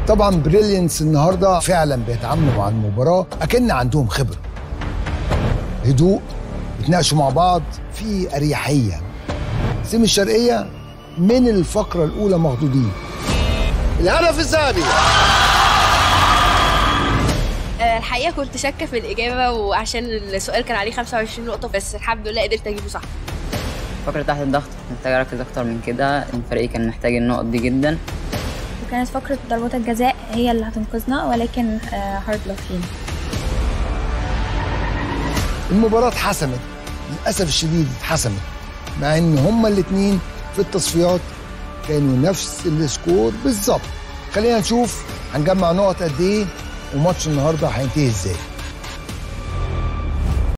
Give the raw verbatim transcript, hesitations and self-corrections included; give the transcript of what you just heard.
طبعا بريليانس النهارده فعلا بيتعاملوا مع المباراه اكن عندهم خبره، هدوء، بيتناقشوا مع بعض في اريحيه. سيم الشرقيه من الفقره الاولى مخضوضين. الهدف الذهبي. الحقيقه كنت شاكه في الاجابه، وعشان السؤال كان عليه خمسة وعشرين نقطه، بس الحمد لله قدرت اجيبه صح. فقرة تحت الضغط محتاج اركز اكتر من كده، فريقي كان محتاج النقط دي جدا. وكانت فقرة ضربات الجزاء هي اللي هتنقذنا، ولكن هارد لك فينا. المباراة اتحسمت، للأسف الشديد اتحسمت، مع إن هما الاتنين في التصفيات كانوا نفس السكور بالظبط. خلينا نشوف هنجمع نقط قد إيه وماتش النهارده هينتهي إزاي.